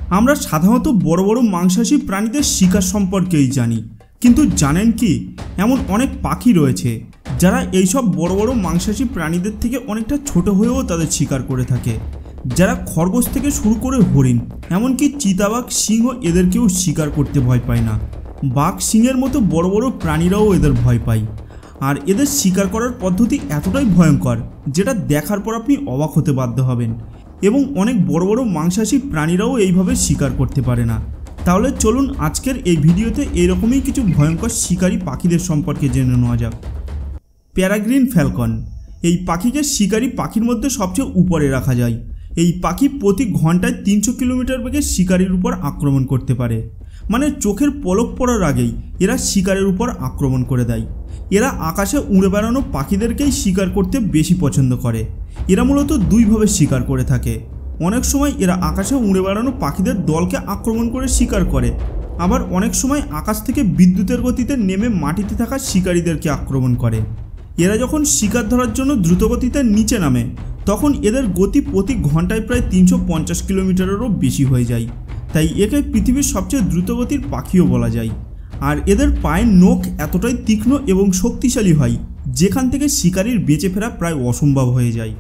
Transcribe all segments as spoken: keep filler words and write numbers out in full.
আমরা সাধারণত বড় বড় মাংসাশী প্রাণীদের শিকার সম্পর্কেই জানি, কিন্তু জানেন কি এমন অনেক পাখি রয়েছে যারা এইসব বড় বড় মাংসাশী প্রাণীদের থেকে অনেকটা ছোট হয়েও তাদের শিকার করে থাকে, যারা খরগোশ থেকে শুরু করে হরিণ এমনকি চিতাবাঘ সিংহ এদেরকেও শিকার করতে ভয় পায় না। বাঘ সিংহের মতো বড় বড় প্রাণীরাও এদের ভয় পায়। আর এদের শিকার করার পদ্ধতি এতটাই ভয়ঙ্কর যেটা দেখার পর আপনি অবাক হতে বাধ্য হবেন, এবং অনেক বড় বড় মাংসাশী প্রাণীরাও এইভাবে শিকার করতে পারে না। তাহলে চলুন আজকের এই ভিডিওতে এইরকমই কিছু ভয়ঙ্কর শিকারী পাখিদের সম্পর্কে জেনে নেওয়া যাক। প্যারাগ্রিন ফ্যালকন এই পাখিকে শিকারী পাখির মধ্যে সবচেয়ে উপরে রাখা যায়। এই পাখি প্রতি ঘন্টায় তিনশো কিলোমিটার বেগে শিকারীর উপর আক্রমণ করতে পারে, মানে চোখের পলক পড়ার আগেই এরা শিকারের উপর আক্রমণ করে দেয়। এরা আকাশে উড়ে বেড়ানো পাখিদেরকেই শিকার করতে বেশি পছন্দ করে। এরা মূলত দুইভাবে শিকার করে থাকে। অনেক সময় এরা আকাশে উড়ে বেড়ানো পাখিদের দলকে আক্রমণ করে শিকার করে, আবার অনেক সময় আকাশ থেকে বিদ্যুতের গতিতে নেমে মাটিতে থাকা শিকারীদেরকে আক্রমণ করে। এরা যখন শিকার ধরার জন্য দ্রুতগতিতে নিচে নামে তখন এদের গতি প্রতি ঘন্টায় প্রায় তিনশো পঞ্চাশ কিলোমিটারেরও বেশি হয়ে যায়, তাই একে পৃথিবীর সবচেয়ে দ্রুতগতির পাখিও বলা যায়। আর এদের পায়ের নখ এতটাই তীক্ষ্ণ এবং শক্তিশালী হয় যেখান থেকে শিকারীর বেঁচে ফেরা প্রায় অসম্ভব হয়ে যায়।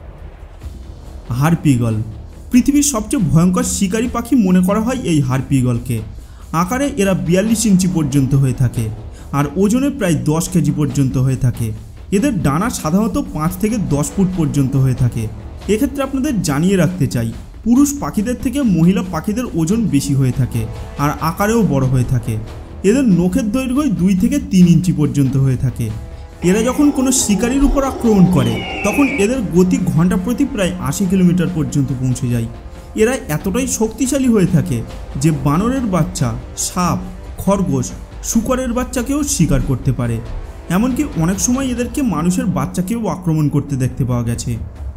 হারপি ঈগল পৃথিবীর সবচেয়ে ভয়ঙ্কর শিকারী পাখি মনে করা হয় এই হারপি ঈগলকে। আকারে এরা বিয়াল্লিশ ইঞ্চি পর্যন্ত হয়ে থাকে আর ওজনে প্রায় দশ কেজি পর্যন্ত হয়ে থাকে। এদের ডানা সাধারণত পাঁচ থেকে দশ ফুট পর্যন্ত হয়ে থাকে। এক্ষেত্রে আপনাদের জানিয়ে রাখতে চাই, পুরুষ পাখিদের থেকে মহিলা পাখিদের ওজন বেশি হয়ে থাকে আর আকারেও বড় হয়ে থাকে। এদের নখের দৈর্ঘ্য দুই থেকে তিন ইঞ্চি পর্যন্ত হয়ে থাকে। এরা যখন কোনো শিকারীর উপর আক্রমণ করে তখন এদের গতি ঘন্টা প্রতি প্রায় আশি কিলোমিটার পর্যন্ত পৌঁছে যায়। এরা এতটাই শক্তিশালী হয়ে থাকে যে বানরের বাচ্চা, সাপ, খরগোশ, শূকরের বাচ্চাকেও শিকার করতে পারে। এমনকি অনেক সময় এদেরকে মানুষের বাচ্চাকেও আক্রমণ করতে দেখতে পাওয়া গেছে।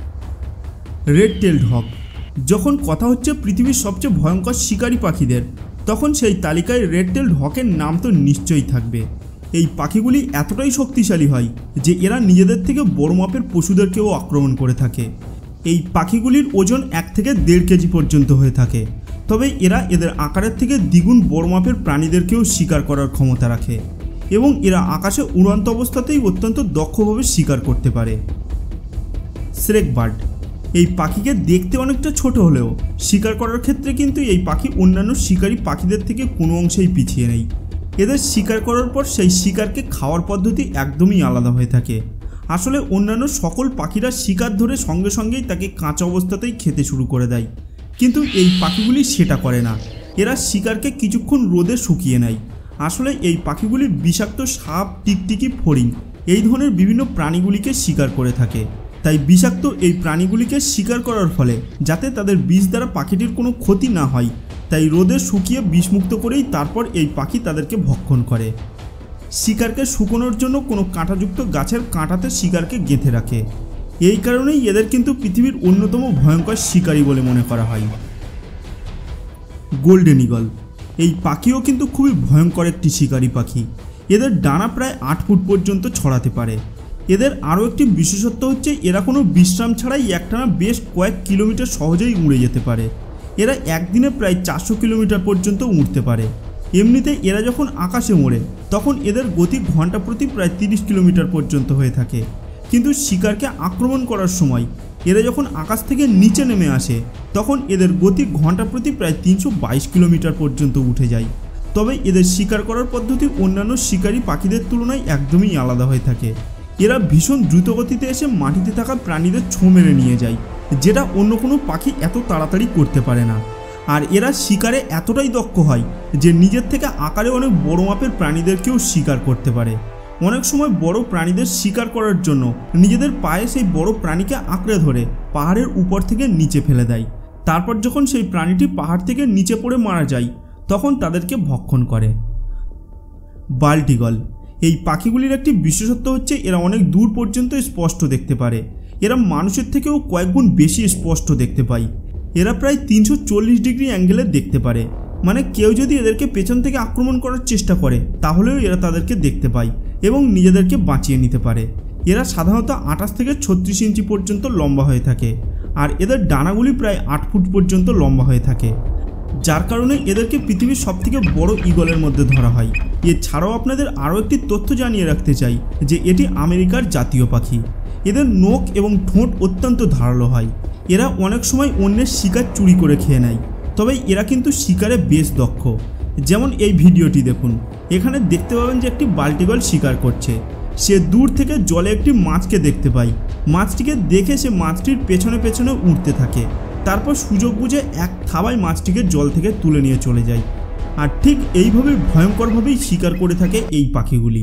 রেড টেলড হক যখন কথা হচ্ছে পৃথিবীর সবচেয়ে ভয়ঙ্কর শিকারী পাখিদের, তখন সেই তালিকায় রেড টেলড হকের নাম তো নিশ্চয়ই থাকবে। এই পাখিগুলি এতটাই শক্তিশালী হয় যে এরা নিজেদের থেকে বড় মাপের পশুদেরকেও আক্রমণ করে থাকে। এই পাখিগুলির ওজন এক থেকে দেড় কেজি পর্যন্ত হয়ে থাকে, তবে এরা এদের আকারের থেকে দ্বিগুণ বড় মাপের প্রাণীদেরকেও শিকার করার ক্ষমতা রাখে এবং এরা আকাশে উড়ন্ত অবস্থাতেই অত্যন্ত দক্ষভাবে শিকার করতে পারে। স্নেক বার্ড এই পাখিকে দেখতে অনেকটা ছোট হলেও শিকার করার ক্ষেত্রে কিন্তু এই পাখি অন্যান্য শিকারী পাখিদের থেকে কোনো অংশেই পিছিয়ে নেই। এদের শিকার করার পর সেই শিকারকে খাওয়ার পদ্ধতি একদমই আলাদা হয়ে থাকে। আসলে অন্যান্য সকল পাখিরা শিকার ধরে সঙ্গে সঙ্গেই তাকে কাঁচা অবস্থাতেই খেতে শুরু করে দেয়, কিন্তু এই পাখিগুলি সেটা করে না। এরা শিকারকে কিছুক্ষণ রোদে শুকিয়ে নেয়। আসলে এই পাখিগুলি বিষাক্ত সাপ, টিকটিকি, ফড়িং এই ধরনের বিভিন্ন প্রাণীগুলিকে শিকার করে থাকে। তাই বিষাক্ত এই প্রাণীগুলিকে শিকার করার ফলে যাতে তাদের বিষ দ্বারা পাখিটির কোনো ক্ষতি না হয়, তাই রোদে শুকিয়ে বিষমুক্ত করেই তারপর এই পাখি তাদেরকে ভক্ষণ করে। শিকারকে শুকোনোর জন্য কোনো কাঁটাযুক্ত গাছের কাঁটাতে শিকারকে গেঁথে রাখে। এই কারণেই এদের কিন্তু পৃথিবীর অন্যতম ভয়ঙ্কর শিকারী বলে মনে করা হয়। গোল্ডেন ঈগল এই পাখিও কিন্তু খুবই ভয়ঙ্কর একটি শিকারী পাখি। এদের ডানা প্রায় আট ফুট পর্যন্ত ছড়াতে পারে। এদের আরও একটি বিশেষত্ব হচ্ছে এরা কোনো বিশ্রাম ছাড়াই একটানা বেশ কয়েক কিলোমিটার সহজেই উড়ে যেতে পারে। এরা একদিনে প্রায় চারশো কিলোমিটার পর্যন্ত উড়তে পারে। এমনিতে এরা যখন আকাশে ওড়ে তখন এদের গতি ঘন্টা প্রতি প্রায় তিরিশ কিলোমিটার পর্যন্ত হয়ে থাকে, কিন্তু শিকারকে আক্রমণ করার সময় এরা যখন আকাশ থেকে নিচে নেমে আসে তখন এদের গতি ঘন্টা প্রতি প্রায় তিনশো বাইশ কিলোমিটার পর্যন্ত উঠে যায়। তবে এদের শিকার করার পদ্ধতি অন্যান্য শিকারী পাখিদের তুলনায় একদমই আলাদা হয়ে থাকে। এরা ভীষণ দ্রুতগতিতে এসে মাটিতে থাকা প্রাণীদের ছোঁ মেরে নিয়ে যায়, যেটা অন্য কোনো পাখি এত তাড়াতাড়ি করতে পারে না। আর এরা শিকারে এতটাই দক্ষ হয় যে নিজের থেকে আকারে অনেক বড় মাপের প্রাণীদেরকেও শিকার করতে পারে। অনেক সময় বড় প্রাণীদের শিকার করার জন্য নিজেদের পায়ে সেই বড় প্রাণীকে আঁকড়ে ধরে পাহাড়ের উপর থেকে নিচে ফেলে দেয়। তারপর যখন সেই প্রাণীটি পাহাড় থেকে নিচে পড়ে মারা যায় তখন তাদেরকে ভক্ষণ করে। বাল্ট ঈগল এই পাখিগুলির একটি বিশেষত্ব হচ্ছে এরা অনেক দূর পর্যন্ত স্পষ্ট দেখতে পারে। এরা মানুষের থেকেও কয়েকগুণ বেশি স্পষ্ট দেখতে পায়। এরা প্রায় তিনশো চল্লিশ ডিগ্রি অ্যাঙ্গেলে দেখতে পারে, মানে কেউ যদি এদেরকে পেছন থেকে আক্রমণ করার চেষ্টা করে তাহলেও এরা তাদেরকে দেখতে পায় এবং নিজেদেরকে বাঁচিয়ে নিতে পারে। এরা সাধারণত আঠাশ থেকে ছত্রিশ ইঞ্চি পর্যন্ত লম্বা হয়ে থাকে আর এদের ডানাগুলি প্রায় আট ফুট পর্যন্ত লম্বা হয়ে থাকে। যার কারণে এদেরকে পৃথিবীর সবথেকে বড় ঈগলের মধ্যে ধরা হয়। এছাড়াও আপনাদের আরও একটি তথ্য জানিয়ে রাখতে চাই যে এটি আমেরিকার জাতীয় পাখি। এদের নখ এবং ঠোঁট অত্যন্ত ধারালো হয়। এরা অনেক সময় অন্যের শিকার চুরি করে খেয়ে নেয়, তবে এরা কিন্তু শিকারে বেশ দক্ষ। যেমন এই ভিডিওটি দেখুন, এখানে দেখতে পাবেন যে একটি বাল্টিগল শিকার করছে। সে দূর থেকে জলে একটি মাছকে দেখতে পায়। মাছটিকে দেখে সে মাছটির পেছনে পেছনে উঠতে থাকে। তারপর সুযোগ বুঝে এক থাবায় মাছটিকে জল থেকে তুলে নিয়ে চলে যায়। আর ঠিক এইভাবে ভয়ঙ্করভাবেই শিকার করে থাকে এই পাখিগুলি।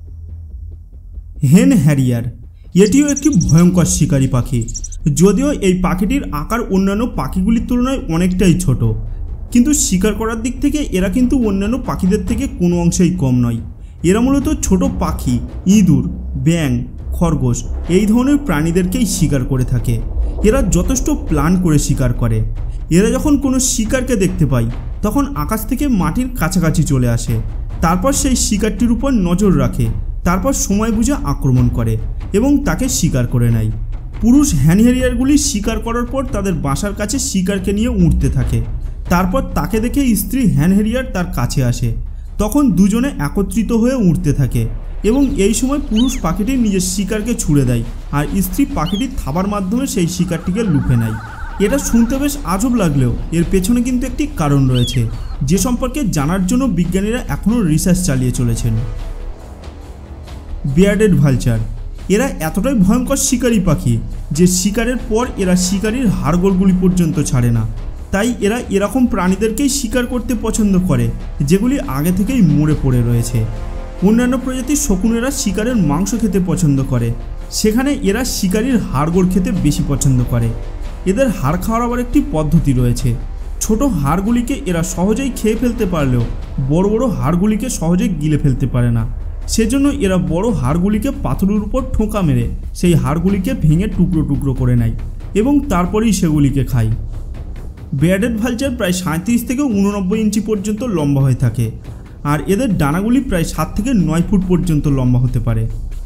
হেন হ্যারিয়ার, এটিও একটি ভয়ঙ্কর শিকারী পাখি। যদিও এই পাখিটির আকার অন্যান্য পাখিগুলির তুলনায় অনেকটাই ছোট, কিন্তু শিকার করার দিক থেকে এরা কিন্তু অন্যান্য পাখিদের থেকে কোনো অংশেই কম নয়। এরা মূলত ছোট পাখি, ইঁদুর, ব্যাঙ, খরগোশ এই ধরনের প্রাণীদেরকেই শিকার করে থাকে। এরা যথেষ্ট প্ল্যান করে শিকার করে। এরা যখন কোনো শিকারকে দেখতে পায় তখন আকাশ থেকে মাটির কাছাকাছি চলে আসে। তারপর সেই শিকারটির উপর নজর রাখে, তারপর সময় বুঝে আক্রমণ করে এবং তাকে শিকার করে নেয়। পুরুষ হ্যানহেরিয়ারগুলি শিকার করার পর তাদের বাসার কাছে শিকারকে নিয়ে উঠতে থাকে। তারপর তাকে দেখে স্ত্রী হ্যানহেরিয়ার তার কাছে আসে। তখন দুজনে একত্রিত হয়ে উঠতে থাকে এবং এই সময় পুরুষ পাখিটি নিজের শিকারকে ছুঁড়ে দেয় আর স্ত্রী পাখিটির থাবার মাধ্যমে সেই শিকারটিকে লুফে নেয়। এটা শুনতে বেশ আজব লাগলেও এর পেছনে কিন্তু একটি কারণ রয়েছে, যে সম্পর্কে জানার জন্য বিজ্ঞানীরা এখনও রিসার্চ চালিয়ে চলেছেন। বিয়ার্ডেড ভালচার, এরা এতটাই ভয়ঙ্কর শিকারী পাখি যে শিকারের পর এরা শিকারীর হাড়গোড়গুলি পর্যন্ত ছাড়ে না। তাই এরা এরকম প্রাণীদেরকেই শিকার করতে পছন্দ করে যেগুলি আগে থেকেই মরে পড়ে রয়েছে। অন্যান্য প্রজাতির শকুনেরা শিকারের মাংস খেতে পছন্দ করে, সেখানে এরা শিকারীর হাড়গোড় খেতে বেশি পছন্দ করে। এদের হাড় খাওয়ার আবার একটি পদ্ধতি রয়েছে। ছোট হাড়গুলিকে এরা সহজেই খেয়ে ফেলতে পারলেও বড় বড় হাড়গুলিকে সহজেই গিলে ফেলতে পারে না। সেজন্য এরা বড় হাড়গুলিকে পাথরের উপর ঠোঁকা মেরে সেই হাড়গুলিকে ভেঙে টুকরো টুকরো করে নেয় এবং তারপরেই সেগুলিকে খায়। বিয়ার্ডেড ভালচার প্রায় সাঁত্রিশ থেকে উননব্বই ইঞ্চি পর্যন্ত লম্বা হয়ে থাকে আর এদের ডানাগুলি প্রায় সাত থেকে নয় ফুট পর্যন্ত লম্বা হতে পারে।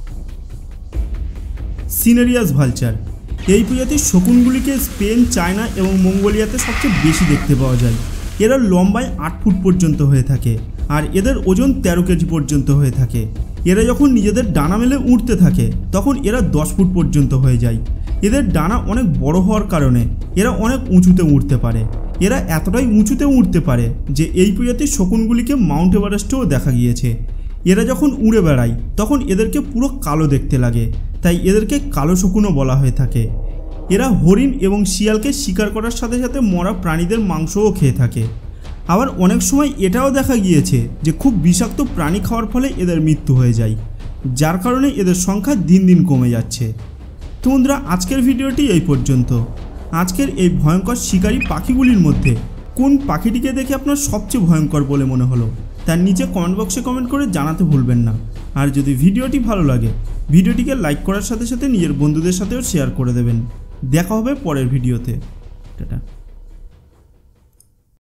সিনেরিয়াস ভালচার, এই প্রজাতির শকুনগুলিকে স্পেন, চায়না এবং মঙ্গোলিয়াতে সবচেয়ে বেশি দেখতে পাওয়া যায়। এরা লম্বায় আট ফুট পর্যন্ত হয়ে থাকে আর এদের ওজন তেরো কেজি পর্যন্ত হয়ে থাকে। এরা যখন নিজেদের ডানা মেলে উঠতে থাকে তখন এরা দশ ফুট পর্যন্ত হয়ে যায়। এদের ডানা অনেক বড় হওয়ার কারণে এরা অনেক উঁচুতে উঠতে পারে। এরা এতটাই উঁচুতে উঠতে পারে যে এই প্রজাতির শকুনগুলিকে মাউন্ট এভারেস্টেও দেখা গিয়েছে। এরা যখন উড়ে বেড়ায় তখন এদেরকে পুরো কালো দেখতে লাগে, তাই এদেরকে কালো শকুনও বলা হয়ে থাকে। এরা হরিণ এবং শিয়ালকে শিকার করার সাথে সাথে মরা প্রাণীদের মাংসও খেয়ে থাকে। আবার অনেক সময় এটাও দেখা গিয়েছে যে খুব বিষাক্ত প্রাণী খাওয়ার ফলে এদের মৃত্যু হয়ে যায়, যার কারণে এদের সংখ্যা দিন দিন কমে যাচ্ছে। তো বন্ধুরা, আজকের ভিডিওটি এই পর্যন্ত। আজকের এই ভয়ঙ্কর শিকারী পাখিগুলির মধ্যে কোন পাখিটিকে দেখে আপনার সবচেয়ে ভয়ঙ্কর বলে মনে হলো তার নিচে কমেন্ট বক্সে কমেন্ট করে জানাতে ভুলবেন না। আর যদি ভিডিওটি ভালো লাগে ভিডিওটিকে লাইক করার সাথে সাথে নিজের বন্ধুদের সাথেও শেয়ার করে দেবেন। দেখা হবে পরের ভিডিওতে। টাটা।